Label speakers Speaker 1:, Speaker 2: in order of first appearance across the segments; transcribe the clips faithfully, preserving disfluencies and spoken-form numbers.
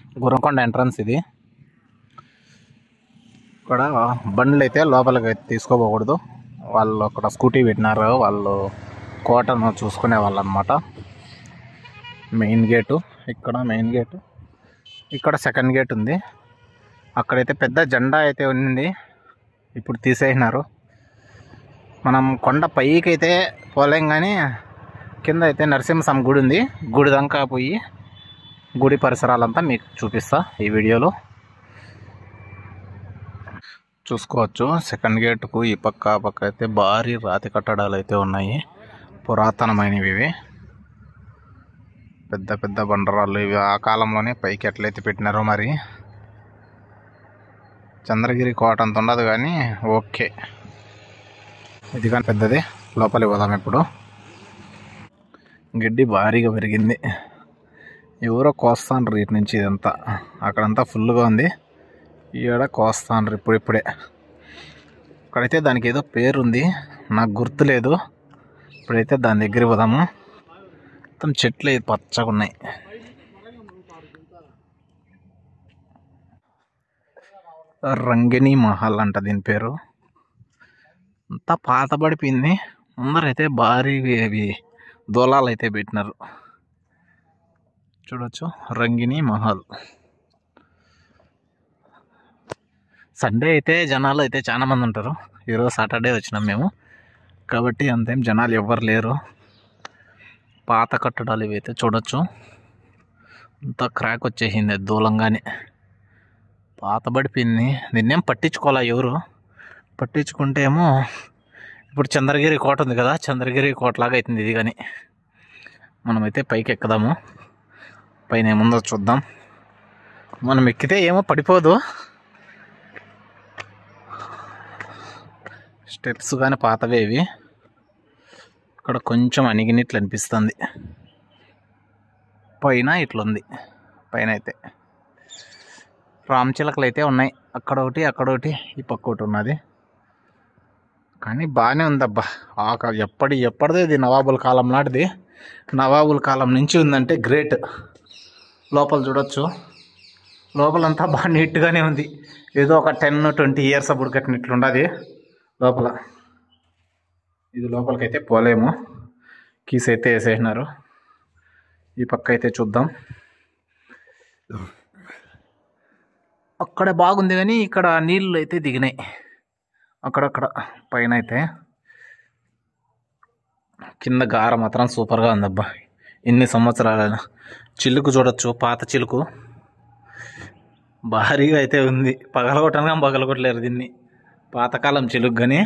Speaker 1: Gurramkonda entrance ఇది. ఇక్కడ బండ్లు అయితే లోపలికి తీసుకోపోకూడదు. వాళ్ళు అక్కడ స్కూటీ పెట్టినారు, వాళ్ళు కోటను చూసుకునే వాళ్ళు అనమాట. మెయిన్ గేటు ఇక్కడ, మెయిన్ గేటు ఇక్కడ, సెకండ్ గేట్ ఉంది. అక్కడైతే పెద్ద జెండా అయితే ఉంది, ఇప్పుడు తీసేసినారు. మనం కొండ పైకి అయితే పోలేం, కానీ కింద అయితే నరసింహస్వామి గుడి ఉంది. గుడి దాకా పోయి గుడి పరిసరాలంతా మీకు చూపిస్తా ఈ వీడియోలో. చూసుకోవచ్చు సెకండ్ గేటుకు ఈ పక్క ఆ పక్క అయితే భారీ రాతి కట్టడాలు అయితే ఉన్నాయి, పురాతనమైనవి ఇవి. పెద్ద పెద్ద బండరాళ్ళు ఇవి. ఆ కాలంలోనే పైకి ఎట్లయితే పెట్టినారో మరి. చంద్రగిరి కోట అంత ఉండదు కానీ ఓకే, ఇది కానీ పెద్దది. లోపలికి పోదాం ఇప్పుడు. గడ్డి భారీగా పెరిగింది, ఎవరో కోస్తాండ్రు ఇటు నుంచి. ఇదంతా అక్కడంతా ఫుల్గా ఉంది, ఈడ కోస్తాండ్రు ఇప్పుడిప్పుడే. ఇక్కడైతే దానికి ఏదో పేరుంది, నాకు గుర్తులేదు. ఇప్పుడైతే దాని దగ్గర పోదాము. మొత్తం చెట్లు పచ్చగా ఉన్నాయి. రంగిణి మహల్ అంట దీని పేరు. అంతా పాతబడిపోయింది. ముందరైతే భారీ అవి దూలాలు అయితే పెట్టినారు, చూడొచ్చు. రంగిణి మహల్. సండే అయితే జనాలు అయితే చాలా మంది ఉంటారు. ఈరోజు సాటర్డే వచ్చినాం మేము కాబట్టి అంతేం జనాలు ఎవ్వరు లేరు. పాత కట్టడాలు ఇవైతే చూడొచ్చు. అంతా క్రాక్ వచ్చేసింది దూలంగానే, పాతబడిపోయింది. దీన్నేం పట్టించుకోవాలా ఎవరు. పట్టించుకుంటే ఏమో ఇప్పుడు చంద్రగిరి కోట ఉంది కదా, చంద్రగిరి కోటలాగా అవుతుంది ఇది. కానీ మనమైతే పైకి ఎక్కుదాము, పైన ఏముందో చూద్దాం. మనం ఎక్కితే ఏమో పడిపోదు. స్టెప్స్ కానీ పాతవే ఇవి. ఇక్కడ కొంచెం అణిగినట్లు అనిపిస్తుంది. పైన ఇట్లుంది. పైన అయితే రామచిలకలు అయితే ఉన్నాయి, అక్కడ ఒకటి అక్కడ ఒకటి, ఈ పక్క ఒకటి ఉన్నది. కానీ బాగానే ఉందబ్బా. ఆ ఎప్పటి ఎప్పటిదే ఇది, నవాబుల కాలం నాటిది. నవాబుల కాలం నుంచి ఉందంటే గ్రేట్. లోపల చూడొచ్చు, లోపలంతా బాగా నీట్గానే ఉంది. ఏదో ఒక టెన్ ట్వంటీ ఇయర్స్ అప్పుడు కట్టినట్లు ఉండదు లోపల. ఇది లోపలికైతే పోలేము, కీస్ అయితే వేసేసినారు. ఈ పక్క అయితే చూద్దాం. అక్కడ బాగుంది కానీ ఇక్కడ నీళ్ళు అయితే దిగినాయి అక్కడక్కడ. పైన అయితే కింద గార మాత్రం సూపర్గా ఉందబ్బా. ఇన్ని సంవత్సరాల చిలుకు చూడొచ్చు, పాత చిలుకు భారీగా అయితే ఉంది. పగలగొట్టనగా పగలగొట్టలేరు దీన్ని, పాతకాలం చిలుకు. కానీ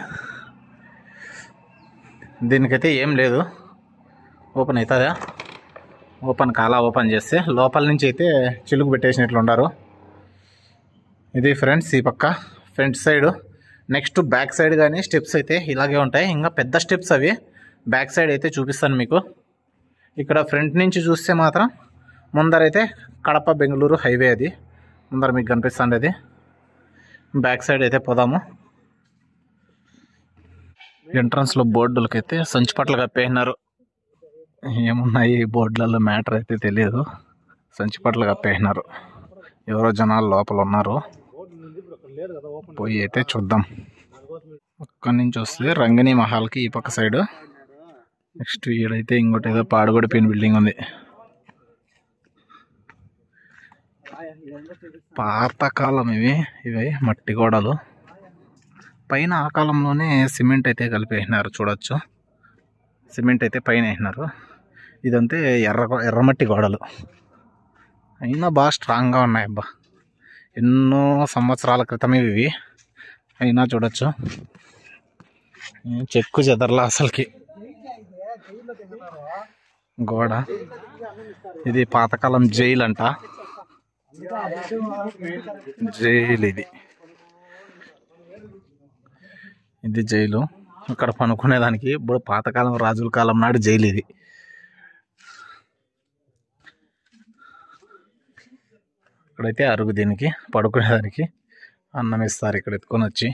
Speaker 1: దీనికైతే ఏం లేదు, ఓపెన్ అవుతుందా? ఓపెన్ కాలా. ఓపెన్ చేస్తే లోపల నుంచి అయితే చిలుకు పెట్టేసినట్లు ఉండారు. ఇది ఫ్రెండ్స్ ఈ పక్క front side. Next back side కానీ స్టెప్స్ అయితే ఇలాగే ఉంటాయి, ఇంకా పెద్ద స్టెప్స్ అవి. బ్యాక్ సైడ్ అయితే చూపిస్తాను మీకు. ఇక్కడ ఫ్రంట్ నుంచి చూస్తే మాత్రం ముందరైతే కడప బెంగళూరు హైవే, అది ముందర మీకు కనిపిస్తుంది. అది బ్యాక్ సైడ్ అయితే పోదాము. ఎంట్రన్స్లో బోర్డులకైతే సంచిపట్ల కప్పేసినారు. ఏమున్నాయి బోర్డులలో మ్యాటర్ అయితే తెలియదు. సంచిపట్ల కప్పేసినారు. ఎవరో జనాలు లోపల ఉన్నారు, పోయి అయితే చూద్దాం. అక్కడి నుంచి వస్తే రంగిణి మహల్కి ఈ పక్క సైడ్. నెక్స్ట్ ఈడైతే ఇంకోటి ఏదో పాడుగొడిపోయిన బిల్డింగ్ ఉంది. పాతకాలం ఇవి ఇవి మట్టి గోడలు. పైన ఆ కాలంలోనే సిమెంట్ అయితే కలిపేసినారు, చూడొచ్చు. సిమెంట్ అయితే పైన వేసినారు. ఇదంతే ఎర్ర ఎర్రమట్టి గోడలు, అయినా బాగా స్ట్రాంగ్గా ఉన్నాయి అబ్బా. ఎన్నో సంవత్సరాల క్రితమే ఇవి, అయినా చూడొచ్చు చెక్కు చెదర్లా అసలుకి గోడ. ఇది పాతకాలం జైలు అంట, జైలు ఇది. ఇది జైలు. ఇక్కడ పనుకునేదానికి ఇప్పుడు పాతకాలం రాజుల కాలం నాడు జైలు ఇది. ఇక్కడైతే అరుగు, దీనికి పడుకునేదానికి అన్నం ఇస్తారు ఇక్కడ ఎత్తుకొని వచ్చి.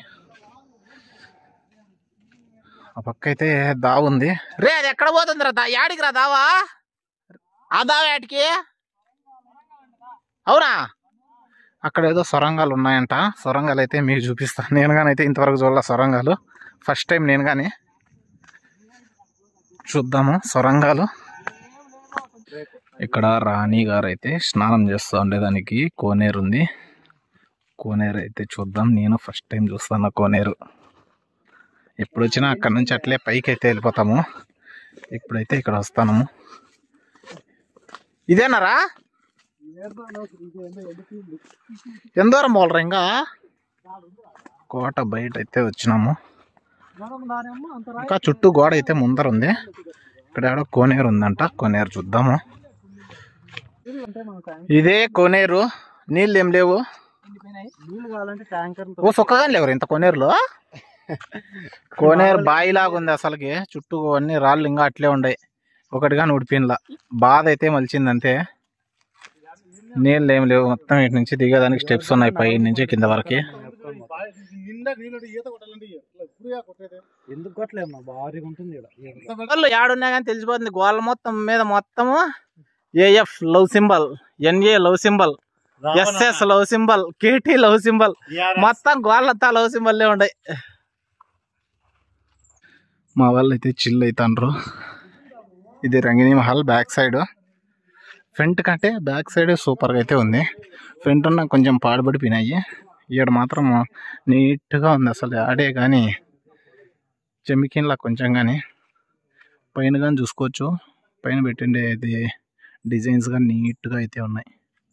Speaker 1: ఆ పక్క అయితే దావ ఉంది. రే అది ఎక్కడ పోతుంది రా? యాడికి రా దావా? ఆ దావ యాటికి? అవునా? అక్కడ ఏదో సొరంగాలు ఉన్నాయంట. సొరంగాలు అయితే మీకు చూపిస్తాను. నేను కానీ అయితే ఇంతవరకు చూడాల సొరంగాలు, ఫస్ట్ టైం నేను కానీ. చూద్దాము సొరంగాలు. ఇక్కడ రాణి గారు అయితే స్నానం చేస్తూ ఉండేదానికి కోనేరు ఉంది. కోనేరు అయితే చూద్దాం. నేను ఫస్ట్ టైం చూస్తాను కోనేరు. ఎప్పుడు వచ్చినా అక్కడ నుంచి అట్లే పైకి అయితే వెళ్ళిపోతాము. ఇప్పుడైతే ఇక్కడ వస్తాము. ఇదేనారా ఎందూరం పోలరా? ఇంకా కోట బయట అయితే వచ్చినాము. ఇంకా చుట్టూ గోడ అయితే ముందర ఉంది. ఇక్కడ ఏడో కోనేరు ఉందంట. కోనేరు చూద్దాము. ఇదే కోనేరు. నీళ్ళు ఏం లేవు. ఓ సుక్కగా లేవు ఇంత కోనేరులో. కోనేరు బాయిలాగా ఉంది అసలుకి. చుట్టూ అన్ని రాళ్ళు ఇంకా అట్లే ఉన్నాయి. ఒకటిగా ఉడిపిన్లా. బాధ అయితే మలిచింది అంతే. నీళ్ళు ఏం లేవు. మొత్తం ఇటు నుంచి దిగేదానికి స్టెప్స్ ఉన్నాయి పై నుంచి కింద వరకు. ఏడున్నా కానీ తెలిసిపోతుంది. గోళ్ళ మొత్తం మీద మొత్తము AF love symbol, NA love symbol, SS love symbol, KT love symbol, మొత్తం గోళ్ళంతా లవ్ సింబల్లే ఉన్నాయి. మా వాళ్ళు అయితే చిల్ అవుతాండ్రు. ఇది Rangini Mahal back side. Front కంటే బ్యాక్ సైడ్ సూపర్గా అయితే ఉంది. ఫ్రంట్ ఉన్న కొంచెం పాడుపడిపోయినాయి. ఇక్కడ మాత్రం నీట్గా ఉంది. అసలు ఆడే కానీ చెమికిన్లా కొంచెం కానీ పైన కానీ చూసుకోవచ్చు. పైన పెట్టిండే ఇది డిజైన్స్ కానీ నీట్గా అయితే ఉన్నాయి.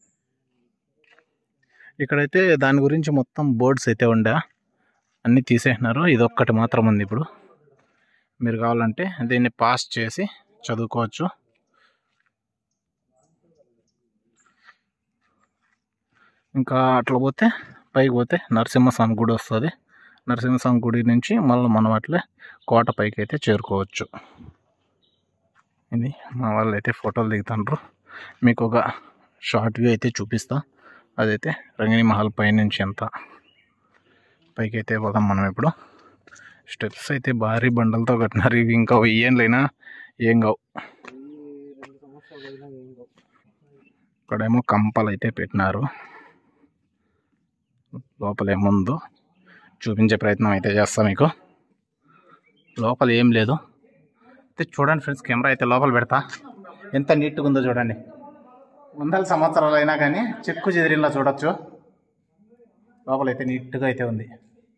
Speaker 1: ఇక్కడైతే దాని గురించి మొత్తం బోర్డ్స్ అయితే ఉండే అన్నీ తీసేసినారు. ఇది ఒక్కటి మాత్రం ఉంది. ఇప్పుడు మీరు కావాలంటే దీన్ని పాస్ చేసి చదువుకోవచ్చు. ఇంకా అట్లా పోతే పైకి పోతే నరసింహస్వామి గుడి వస్తుంది. నరసింహస్వామి గుడి నుంచి మళ్ళీ మనం అట్లే కోట పైకి అయితే చేరుకోవచ్చు. ఇది మా వాళ్ళు అయితే ఫోటోలు దిగుతాండ్రు. మీకు ఒక షార్ట్ వ్యూ అయితే చూపిస్తా. అదైతే రంగిణి మహల్ పై నుంచి ఎంత పైకి అయితే పోదాం మనం. ఇప్పుడు స్టెప్స్ అయితే భారీ బండలతో కట్టినారు. ఇవి ఇంకా వెయ్యేళ్ళైనా ఏం కావు. ఇక్కడేమో కంపలు అయితే పెట్టినారు. లోపల ఏముందో చూపించే ప్రయత్నం అయితే చేస్తా మీకు. లోపల ఏం లేదు అయితే చూడండి ఫ్రెండ్స్. కెమెరా అయితే లోపల పెడతా. ఎంత నీట్గా ఉందో చూడండి. వందల సంవత్సరాలు అయినా కానీ చెక్కు చెదిరిలా చూడొచ్చు. లోపల అయితే నీట్గా అయితే ఉంది.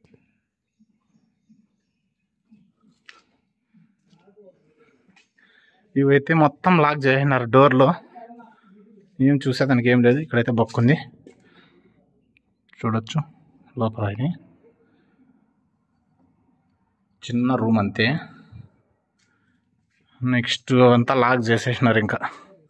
Speaker 1: ఇవైతే మొత్తం లాక్ చేసినారు డోర్లో. ఏం చూసేదానికి ఏం లేదు. ఇక్కడైతే బొక్కుంది చూడొచ్చు. లోపల ఇది చిన్న రూమ్ అంతే. నెక్స్ట్ అంతా లాక్ చేసేసినారు. ఇంకా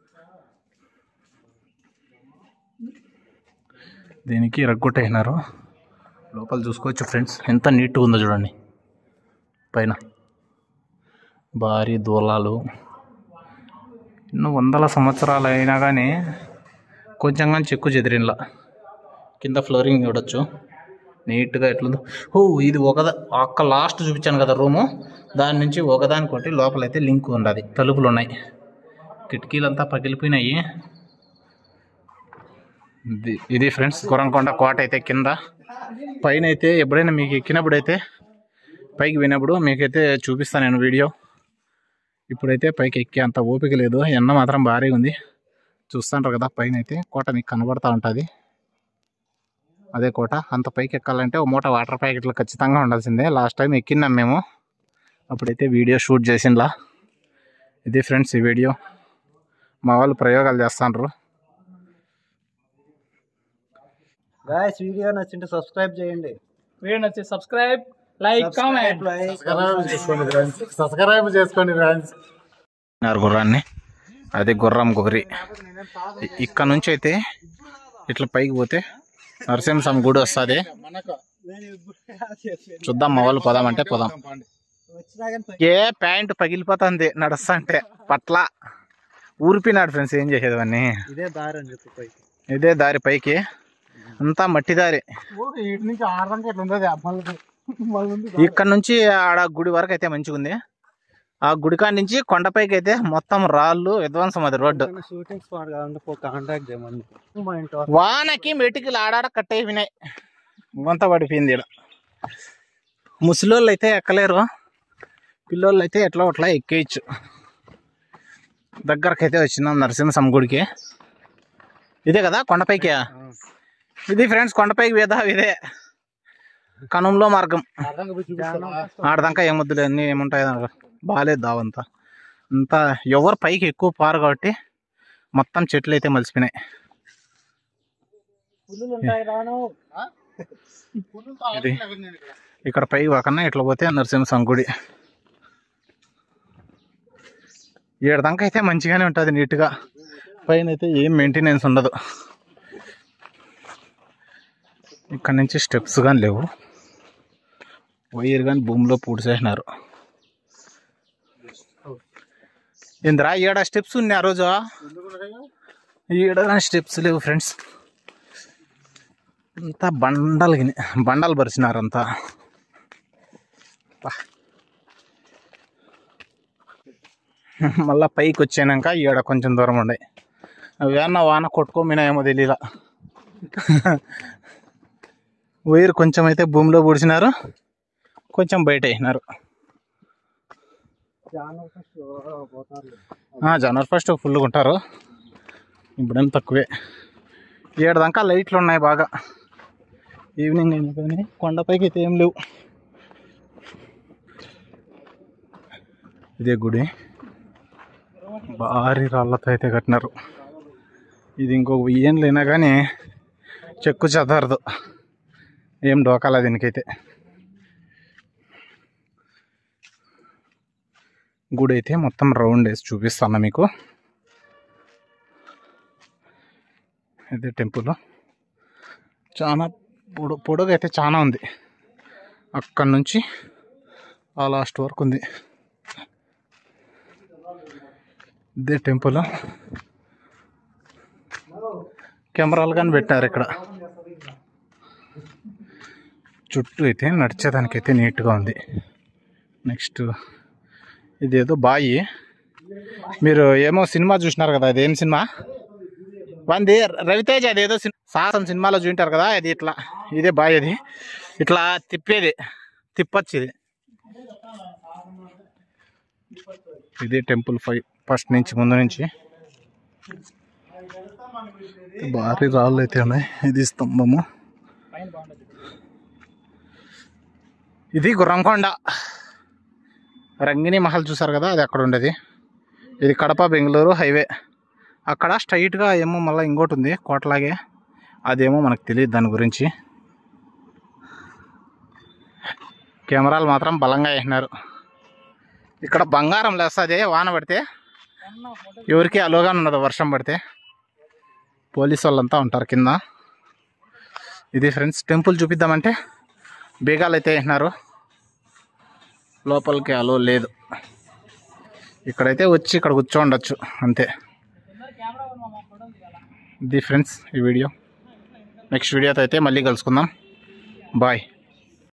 Speaker 1: దీనికి రగ్గొట్టేసినారు. లోపల చూసుకోవచ్చు ఫ్రెండ్స్. ఎంత నీట్గా ఉందో చూడండి. పైన భారీ దూలాలు. ఎన్నో వందల సంవత్సరాలు అయినా కానీ కొంచెం కానీ చెక్కు చెదిరినలా. కింద ఫ్లోరింగ్ చూడొచ్చు నీట్గా ఎట్లుందో. ఓ ఇది ఒకదా అక్క లాస్ట్ చూపించాను కదా రూము. దాని నుంచి ఒకదానికొకటి లోపలైతే లింక్ ఉండదు. తలుపులు ఉన్నాయి. కిటికీలంతా పగిలిపోయినాయి. ఇది ఇది ఫ్రెండ్స్ గోరంకొండ కోట అయితే కింద. పైన అయితే ఎప్పుడైనా మీకు ఎక్కినప్పుడు అయితే పైకి పోయినప్పుడు మీకైతే చూపిస్తాను నేను వీడియో. ఇప్పుడైతే పైకి ఎక్కే అంత ఓపిక లేదు. ఎండ మాత్రం భారీగా ఉంది. చూస్తుంటారు కదా పైన అయితే కోట మీకు కనబడుతూ ఉంటుంది. అదే కోట. అంత పైకి ఎక్కాలంటే ఒక మూట వాటర్ ప్యాకెట్లు ఖచ్చితంగా ఉండాల్సిందే. లాస్ట్ టైం ఎక్కినాం మేము. అప్పుడైతే వీడియో షూట్ చేసిండ్లా. ఇది ఫ్రెండ్స్ ఈ వీడియో. మా వాళ్ళు ప్రయోగాలు చేస్తాండ్రు.
Speaker 2: గాయ్స్ వీడియో నచ్చింటే సబ్స్క్రైబ్ చేయండి.
Speaker 3: వీడియో నచ్చి సబ్స్క్రైబ్, లైక్, కామెంట్.
Speaker 1: సబ్స్క్రైబ్ చేసుకోండి ఫ్రెండ్స్. గుర్రాన్ని అది గుర్రం గురి. ఇక్కడ నుంచి అయితే ఇట్లా పైకి పోతే నరసింహస్వామి గుడి వస్తుంది. చూద్దాం మా వాళ్ళు పోదామంటే పోదాం. ఏ ప్యాంట్ పగిలిపోతుంది నడుస్తా అంటే పట్ల ఊరిపినాడు ఫ్రెండ్స్. ఏం చేసేది అన్నీ.
Speaker 2: ఇదే దారి అని చెప్పి పైకి.
Speaker 1: ఇదే దారి పైకి. అంతా మట్టి దారి. ఇక్కడ నుంచి ఆడ గుడి వరకు అయితే మంచిగా ఉంది. ఆ గుడికాడ నుంచి కొండపైకి అయితే మొత్తం రాళ్ళు విధ్వంసం అది రోడ్డు.
Speaker 2: షూటింగ్ స్పాట్ కావాలంటే కాంటాక్ట్ చేయమని. మా ఇంట్లో
Speaker 1: వానకి మెటికలు ఆడాడ కట్టయిపోయినాయి, గుంత పడిపోయింది ఇక్కడ. ముసలోళ్ళు అయితే ఎక్కలేరు, పిల్లోళ్ళు అయితే ఎట్లా అట్లా ఎక్కేయచ్చు. దగ్గరకైతే వచ్చినాం నరసింహస్వామి గుడికి. ఇదే కదా కొండపైకి, ఇది ఫ్రెండ్స్ కొండపైకి వేదా ఇదే కనంలో మార్గం. ఆడదాకా ఏమొద్దులే, అన్నీ ఏముంటాయి బాగాలేదు దావంతా. అంతా ఎవరు పైకి ఎక్కువ పారు కాబట్టి మొత్తం చెట్లు అయితే మలిసిపోయినాయి. ఇది ఇక్కడ పైకి పోకన్నా ఇట్లా పోతే నరసింహస్వామి గుడి. ఏడదాకా అయితే మంచిగానే ఉంటుంది నీట్గా, పైన అయితే ఏం మెయింటెనెన్స్ ఉండదు. ఇక్కడ నుంచి స్టెప్స్ కానీ లేవు, వైర్ కానీ భూమిలో పూడ్చేసినారు. ఇంద్రా ఈడ స్టెప్స్ ఉన్నాయి ఆ రోజు, ఈడ కానీ స్టెప్స్ లేవు ఫ్రెండ్స్. అంతా బండలు బండలు పరిచినారు అంతా. మళ్ళా పైకి వచ్చాక ఈడ కొంచెం దూరం ఉండే, వేన్న వాన కొట్టుకోమినాయేమో తెలియలా. వైర్ కొంచెం అయితే భూమిలో పూడ్చినారు, కొంచెం బయట వేసినారు. జనవరి ఫస్ట్ ఫుల్గా ఉంటారు, ఇప్పుడేం తక్కువే. ఏడదాకా లైట్లు ఉన్నాయి బాగా, ఈవినింగ్ అయినా కానీ. కొండపైకి అయితే ఏం లేవు. ఇదే గుడి, భారీ రాళ్ళతో అయితే కట్టినారు. ఇది ఇంకొక వెయ్యేళ్ళు అయినా కానీ చెక్కు చెదరదు, ఏం డోకాల దీనికైతే. గుడి అయితే మొత్తం రౌండ్ వేసి చూపిస్తాను మీకు. ఇదే టెంపుల్, చాలా పొడు పొడుగు అయితే చాలా ఉంది, అక్కడి నుంచి ఆ లాస్ట్ వరకు ఉంది. ఇదే టెంపుల్, కెమెరాలు కానీ పెట్టారు ఇక్కడ. చుట్టూ అయితే నడిచేదానికైతే నీట్గా ఉంది. నెక్స్ట్ ఇదేదో బాయి, మీరు ఏమో సినిమా చూసినారు కదా, అదేం సినిమా వంది రవితేజ, అదేదో సాహసం సినిమాలో చూంటారు కదా, అది ఇట్లా ఇదే బాయ్, అది ఇట్లా తిప్పేది, తిప్పచ్చు ఇది. ఇదే టెంపుల్ ఫైవ్ ఫస్ట్ నుంచి ముందు నుంచి భారీ రాళ్ళు అయితే ఉన్నాయి. ఇది స్తంభము, ఇది గుర్రంకొండ. రంగిణి మహల్ చూసారు కదా, అది అక్కడ ఉండేది. ఇది కడప బెంగళూరు హైవే. అక్కడ స్ట్రైట్గా ఏమో మళ్ళీ ఇంకోటి ఉంది కోటలాగే, అదేమో మనకు తెలియదు దాని గురించి. కెమెరాలు మాత్రం బలంగా వేసినారు. ఇక్కడ బంగారం లేస్తుంది వాన పడితే, ఎవరికి అలోగా ఉన్నది వర్షం పడితే. పోలీసు వాళ్ళంతా ఉంటారు కింద. ఇది ఫ్రెండ్స్ టెంపుల్ చూపిద్దామంటే బీగాలు అయితే వేసినారు, లోపలికి అలో లేదు. ఇక్కడైతే వచ్చి ఇక్కడ కూర్చోండొచ్చు అంతే. ఇది ఫ్రెండ్స్ ఈ వీడియో. నెక్స్ట్ వీడియోతో అయితే మళ్ళీ కలుసుకుందాం. బాయ్.